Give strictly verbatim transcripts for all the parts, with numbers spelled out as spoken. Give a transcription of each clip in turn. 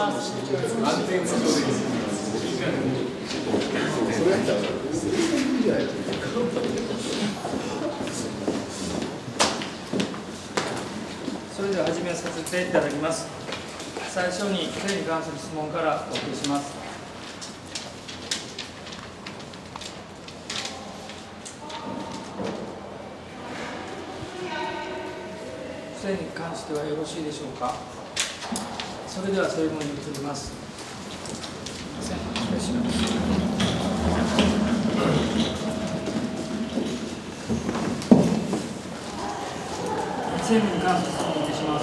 ます。それでは始めさせていただきます。最初に性に関する質問からお送りします。性に関してはよろしいでしょうか。それではそういうものに移ります。すみません、お願いします。性に関する質問をします。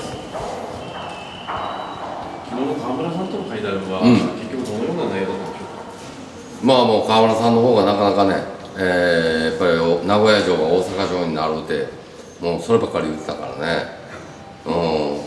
昨日の川村さんとの会談は、うん、結局どのような内容だったんでしょうか。 まあもう川村さんの方がなかなかね、えー、やっぱり名古屋城が大阪城になるって、もうそればっかり言ってたからね。うん、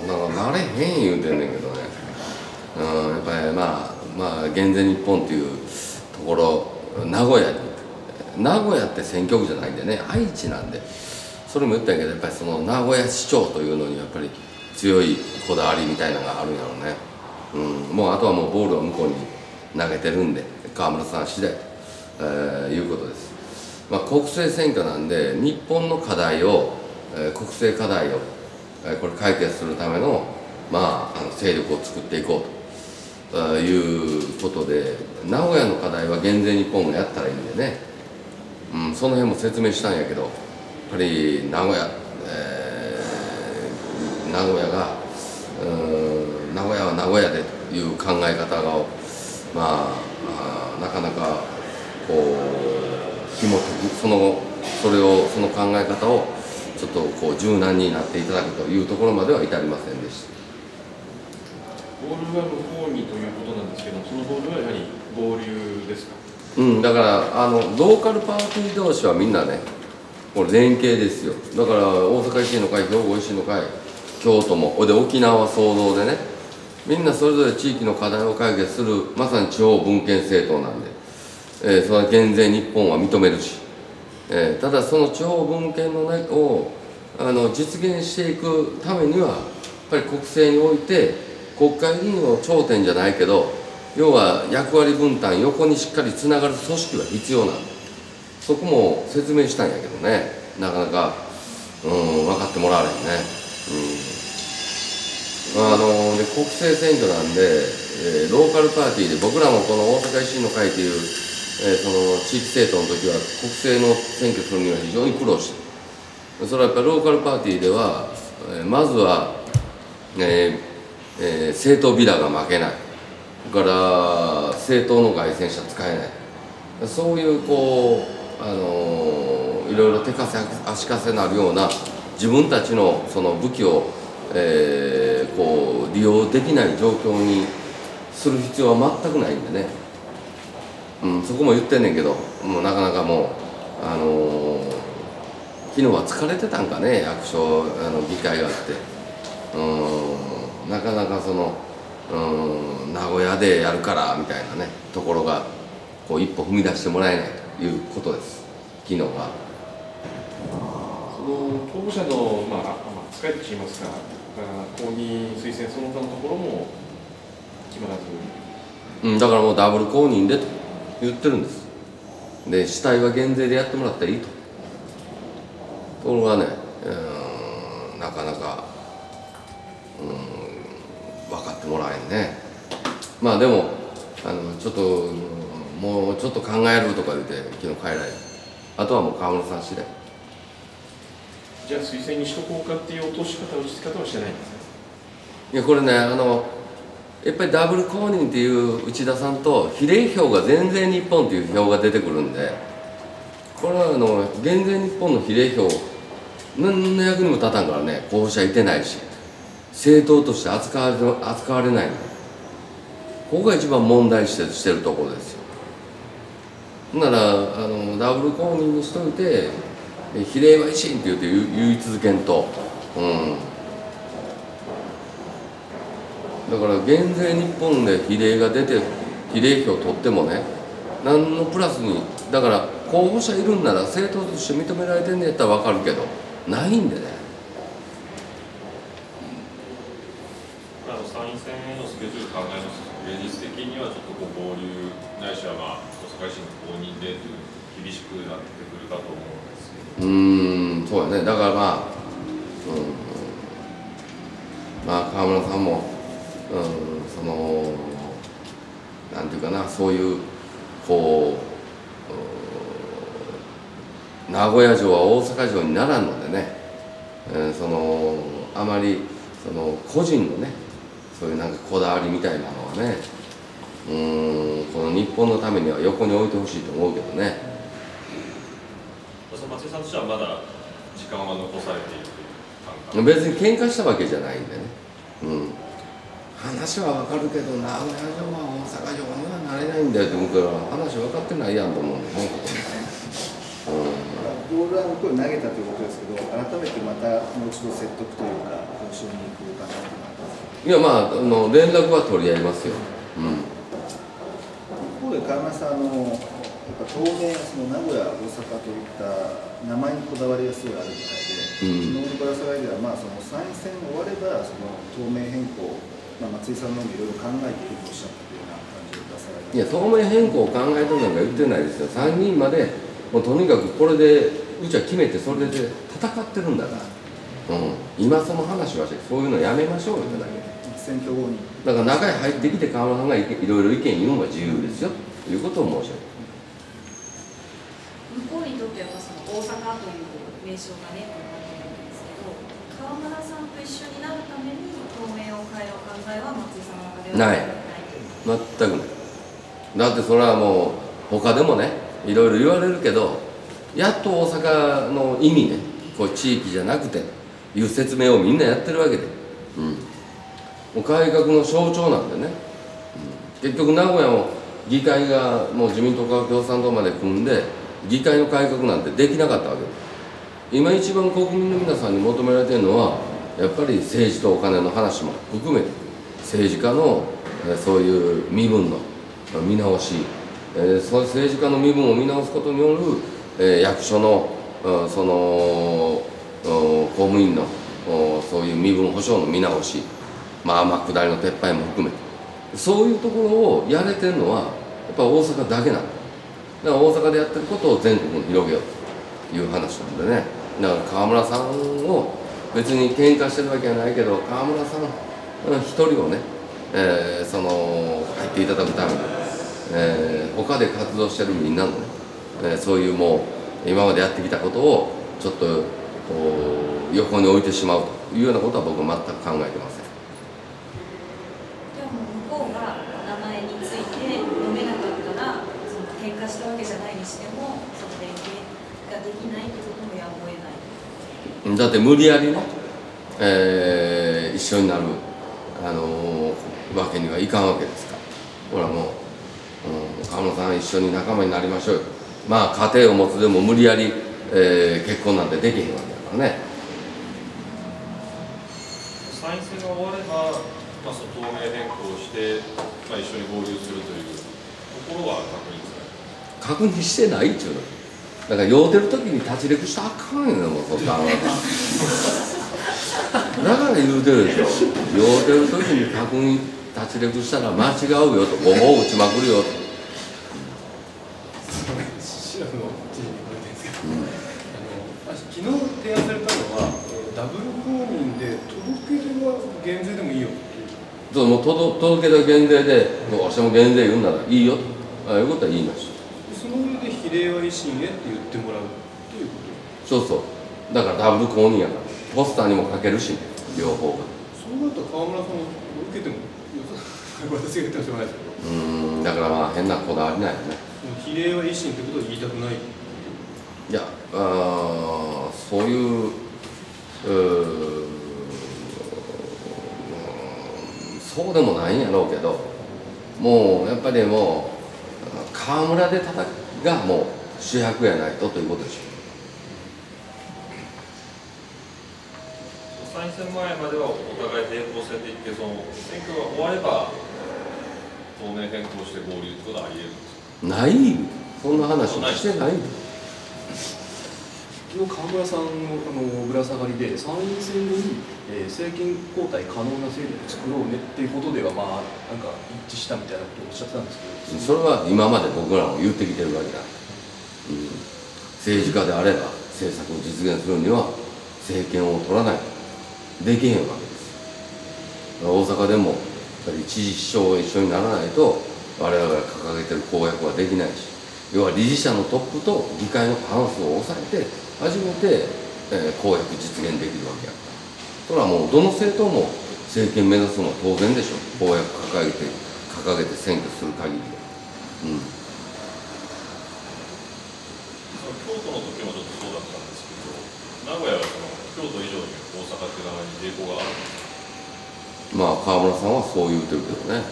なんか慣れへん言うてんねんけどね。うん、やっぱりまあまあ減税日本っていうところ、名古屋に名古屋って選挙区じゃないんでね、愛知なんで、それも言ったんやけど、やっぱりその名古屋市長というのにやっぱり強いこだわりみたいなのがあるんやろうね。うん、もうあとはもうボールを向こうに投げてるんで、川村さん次第と、えー、いうことです。まあ、国政選挙なんで、日本の課題を、えー、国政課題を、えー、これ解決するための、まあ、あの勢力を作っていこうと、あいうことで、名古屋の課題は減税日本がやったらいいんでね、うん、その辺も説明したんやけど、やっぱり名古屋、えー、名古屋が、うん、名古屋は名古屋でという考え方が、まあ、あなかなかこう紐解く、そのそれをその考え方をちょっとこう柔軟になっていただくというところまでは至りませんでした。 ボールは向こうにということなんですけど、そのボールはやはり合流ですか。 うん、だからあのローカルパーティー同士はみんなね、これ連携ですよ。だから大阪維新の会、兵庫維新の会、京都もで沖縄は総動でね、みんなそれぞれ地域の課題を解決するまさに地方分権政党なんで、えー、その減税日本は認めるし、えー、ただその地方分権の、ね、をあの実現していくためにはやっぱり国政において国会議員の頂点じゃないけど、要は役割分担横にしっかりつながる組織は必要なんで、そこも説明したんやけどね、なかなか、うん、分かってもらわれへんね。うん、あので国政選挙なんで、えー、ローカルパーティーで僕らもこの大阪維新の会という、えー、その地域政党の時は国政の選挙するには非常に苦労して、それはやっぱりローカルパーティーでは、えー、まずは、えーえー、政党ビラが負けない、それから政党の街宣車使えない、そういうこう、あのー、いろいろ手かせ足かせなるような自分たちのその武器を、えー、こう利用できない状況にする必要は全くないんでね、うん、そこも言ってんねんけど、もうなかなかもう、あのー、昨日は疲れてたんかね、役所あの議会があって、うん、なかなかその、うん、名古屋でやるからみたいなねところがこう一歩踏み出してもらえないということです、昨日は。 その候補者の、まあまあ、使いといいますか、公認推薦その他のところも決まらず、 うん、だからもうダブル公認でと言ってるんです。で主体は減税でやってもらったらいいと。ところがね、うん、なかなか、うん、分かってもらえんね。まあでもあのちょっともうちょっと考えるとか言って昨日帰られる。あとはもう川村さん次第。 じゃあ推薦にしとこうかっていう落とし方、落ち着き方はしてないんですね。 いやこれね、あのやっぱりダブル公認っていう内田さんと比例票が全然日本っていう票が出てくるんで、これはあの減税日本の比例票何の役にも立たんからね、候補者いてないし政党として扱われ扱われないの。ここが一番問題視してるところですよ。ならあのダブル公認にしといて比例は維新って言って言い続けんと、うん、だから減税日本で比例が出て比例票取ってもね、何のプラスに、だから候補者いるんなら政党として認められてんねやったら分かるけどないんでね。 あの参参院選へのスケジュール考えますと、現実的にはちょっとこう合流ないしはまあ大阪維新の公認でという厳しくなってくるかと思うんですけど。 うーん、そうやね。だからまあ、うん、まあ川村さんも、うん、そのなんていうかな、そういうこう名古屋城は大阪城にならんのでね、えー、そのあまりその個人のね、そういうなんかこだわりみたいなのはね、うーん、この日本のためには横に置いてほしいと思うけどね。 松井さんとしてはまだ時間は残されているという感覚。 別に喧嘩したわけじゃないんでね、うん、話はわかるけど名古屋城は大阪城にはなれないんだよって思うから話分かってないやんと思うんだよね、ここに。 ボールは向こうに投げたということですけど、改めてまたもう一度説得というか、交渉に行くかなと思います。 いや、まあ、あの連絡は取り合いますよ。うん、 一方で川村さん、あのやっぱ当面、その名古屋、大阪といった名前にこだわりがすごいあるみたいで、昨日のぶら下がりでは、まあ、その参院選が終われば、その党名変更、まあ、松井さんの方もいろいろ考えているとおっしゃったというような感じでぶら下がり。 いや、党名変更を考えとるなんか言ってないですよ。さんにんまでもうとにかくこれでうちは決めてそれで戦ってるんだから、うん、今その話はしてそういうのやめましょうよってだけ。 選挙後にだから中に入ってきて川村さんがいろいろ意見言うのが自由ですよということを申し上げ向こうにとってはその大阪という名称がね、このわけなんですけど、川村さんと一緒になるために党名を変えるお考えは松井さんの中ではない全くない。だってそれはもう他でもねいろいろ言われるけど、やっと大阪の意味ね、こう地域じゃなくていう説明をみんなやってるわけで、うん、もう改革の象徴なんでね、うん、結局名古屋も議会がもう自民党から共産党まで組んで議会の改革なんてできなかったわけです。今一番国民の皆さんに求められているのはやっぱり政治とお金の話も含めて政治家のそういう身分の見直し、えー、その政治家の身分を見直すことによる、えー、役所のその公務員のそういう身分保障の見直し、まあ天下りの撤廃も含めてそういうところをやれてるのはやっぱ大阪だけなんだ。だから大阪でやってることを全国に広げようという話なんでね。だから川村さんを別に喧嘩してるわけじゃないけど、川村さん一人をね、えー、その入っていただくために、えー、他で活動してるみんなのね、えー、そういうもう今までやってきたことをちょっと横に置いてしまうというようなことは僕は全く考えてません。 ではもう向こうが名前について読めなかったらその喧嘩したわけじゃないにしてもその連携ができないということもやむを得ない。 だって無理やりね、えー、一緒になる、あのー、わけにはいかんわけですから。ほらもう、うん、川村さん一緒に仲間になりましょうよ。まあ家庭を持つでも無理やり、えー、結婚なんてできへんわけだからね。 参院選が終われば、まあ、その党名変更して、まあ、一緒に合流するというところは確認される。 確認してないっちゅうの。だから酔うてる時に立ちレクしたらあかんよね、もうそんなの。だから言うてるでしょ。酔うてる時に確認立ちレクしたら間違うよと、ごぼう打ちまくるよと。 シラフの記事に書いてるんですけど、うん、あの昨日提案されたのはダブル公認で届け出は減税でもいいよっていう。 そうもう届届け出減税でどうしても減税言うんならいいよということは言いました。 その上で比例は維新へって言ってもらうということ。 そうそう。だからダブル公認やからポスターにも書けるし、ね、両方が。 そうなると川村さんを受けても私が言ってもしょうがないですけど。 うん、だからまあ変なこだわりないよね。 比例は維新ってことを言いたくない。 いや、あそういう、うそうでもないんやろうけど、もうやっぱりもう河村で叩くがもう主役やないとということでしょう。 参院選前まではお互い平行線でいって、その選挙が終われば党名変更して合流ということはあり得るんですか。 ない、そんな話してない。 逆昨日河村さんのあのぶら下がりで参院選後に、えー、政権交代可能な勢力を作ろうねっていうことではまあなんか一致したみたいなことをおっしゃってたんですけど、 それは今まで僕らも言ってきてるわけだ、うん、政治家であれば政策を実現するには政権を取らないとできへんわけです。大阪でもやっぱり知事市長が一緒にならないと我々が掲げてる公約はできないし、要は理事者のトップと議会の過半数を抑えて初めて、えー、公約実現できるわけやから、それはもうどの政党も政権目指すのは当然でしょ。公約掲げて掲げて選挙する限りで、うん、 その京都の時もちょっとそうだったんですけど、名古屋はその京都以上に大阪って側に抵抗があるんですか？ まあ河村さんはそう言うてるけどね、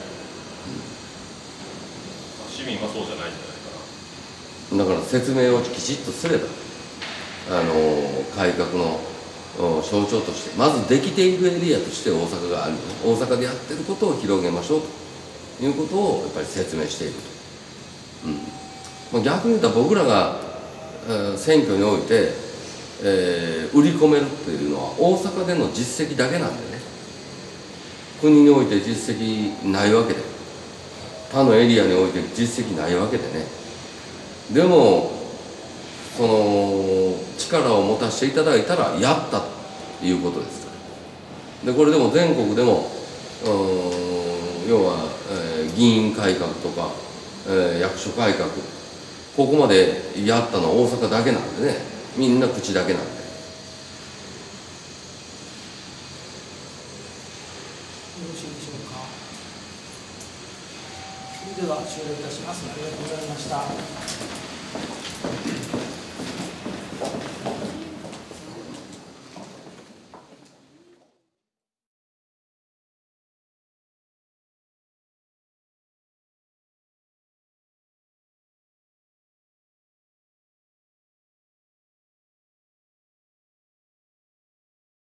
うん、市民はそうじゃないんじゃないかな。 だから説明をきちっとすれば、あの改革の象徴としてまずできているエリアとして大阪がある、大阪でやってることを広げましょうということをやっぱり説明していると、うんまあ、逆に言ったら僕らが、えー、選挙において、えー、売り込めるっていうのは大阪での実績だけなんでね、国において実績ないわけで、他のエリアにおいて実績ないわけでね。でもその力を持たせていただいたらやったということですから。でこれでも全国でも要は、えー、議員改革とか、えー、役所改革、ここまでやったのは大阪だけなんでね、みんな口だけなんで。よろしいでしょうか。それでは終了いたします。ありがとうございました。